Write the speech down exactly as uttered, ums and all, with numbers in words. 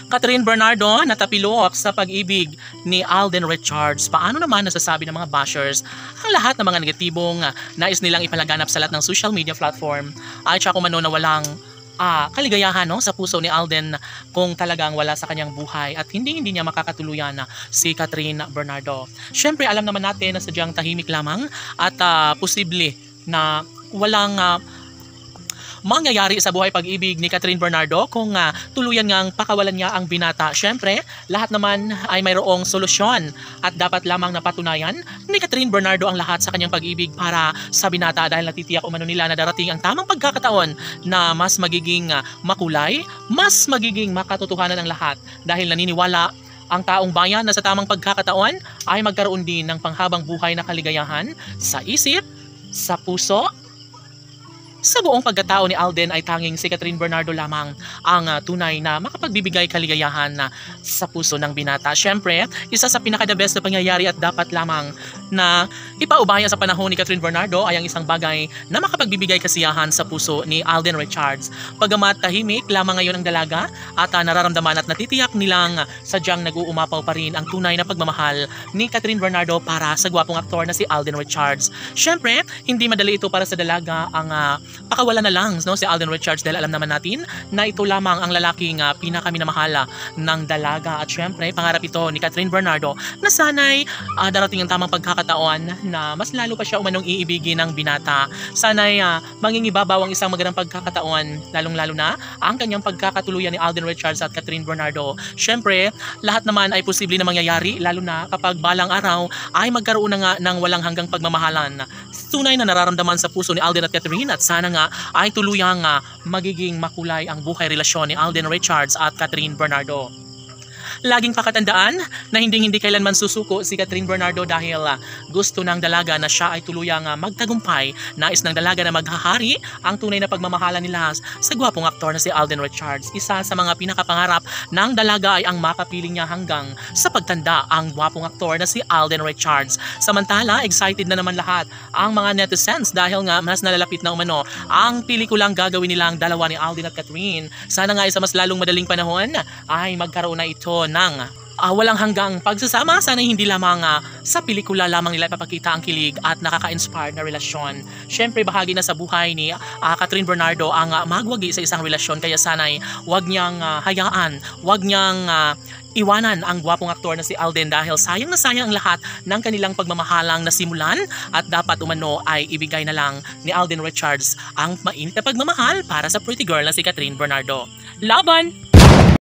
Catherine Bernardo natapilok sa pag-ibig ni Alden Richards. Paano naman nasasabi ng mga bashers ang lahat ng mga negatibong nais nilang ipalaganap sa lahat ng social media platform ay siya kumano na walang ah, kaligayahan no, sa puso ni Alden kung talagang wala sa kanyang buhay at hindi hindi niya makakatuluyan na si Catherine Bernardo. Siyempre alam naman natin na sadyang tahimik lamang at uh, posible na walang uh, mangyayari sa buhay pag-ibig ni Catherine Bernardo kung uh, tuluyan ngang pakawalan niya ang binata. Siyempre, lahat naman ay mayroong solusyon at dapat lamang napatunayan ni Catherine Bernardo ang lahat sa kanyang pag-ibig para sa binata dahil natitiyak umano nila na darating ang tamang pagkakataon na mas magiging uh, makulay, mas magiging makatotohanan ang lahat dahil naniniwala ang taong bayan na sa tamang pagkakataon ay magkaroon din ng panghabang buhay na kaligayahan sa isip, sa puso. Sa buong pagkatao ni Alden ay tanging si Catherine Bernardo lamang ang uh, tunay na makapagbibigay kaligayahan na sa puso ng binata. Siyempre, isa sa pinaka-the best na pangyayari at dapat lamang na ipaubaya sa panahon ni Catherine Bernardo ay ang isang bagay na makapagbibigay kasiyahan sa puso ni Alden Richards. Pagamat tahimik lamang ngayon ang dalaga at uh, nararamdaman at natitiyak nilang sadyang nag-uumapaw pa rin ang tunay na pagmamahal ni Catherine Bernardo para sa gwapong aktor na si Alden Richards. Siyempre, hindi madali ito para sa dalaga ang uh, pakawala na lang no, si Alden Richards dahil alam naman natin na ito lamang ang lalaking uh, pinakaminamahala ng dalaga at syempre pangarap ito ni Catherine Bernardo na sana'y uh, darating ang tamang pagkakataon na mas lalo pa siya umanong iibigin ng binata. Sana'y uh, mangingibabaw ang isang magandang pagkakataon lalong lalo na ang kanyang pagkakatuluyan ni Alden Richards at Catherine Bernardo. Syempre lahat naman ay posible na mangyayari lalo na kapag balang araw ay magkaroon na nga ng walang hanggang pagmamahalan. Tunay na nararamdaman sa puso ni Alden at Catherine at sana nga ay tuluyang uh, magiging makulay ang buhay relasyon ni Alden Richards at Catherine Bernardo. Laging pakatandaan na hindi-hindi kailanman susuko si Catherine Bernardo dahil uh, gusto ng dalaga na siya ay tuluyang uh, magtagumpay. Nais ng dalaga na maghahari ang tunay na pagmamahala nila sa gwapong aktor na si Alden Richards. Isa sa mga pinakapangarap ng dalaga ay ang mapapiling niya hanggang sa pagtanda ang gwapong aktor na si Alden Richards. Samantala, excited na naman lahat ang mga netizens dahil nga mas nalalapit na umano ang pelikulang gagawin nilang dalawa ni Alden at Catherine. Sana nga sa mas lalong madaling panahon ay magkaroon na ito ng uh, walang hanggang pagsasama. Sana hindi lamang uh, sa pelikula lamang nila ipapakita ang kilig at nakaka-inspire na relasyon. Siyempre bahagi na sa buhay ni uh, Catherine Bernardo ang uh, magwagi sa isang relasyon kaya sana'y wag niyang uh, hayaan, wag niyang uh, iwanan ang gwapong aktor na si Alden dahil sayang na sayang ang lahat ng kanilang pagmamahalang nasimulan at dapat umano ay ibigay na lang ni Alden Richards ang mainit na pagmamahal para sa pretty girl na si Catherine Bernardo. Laban!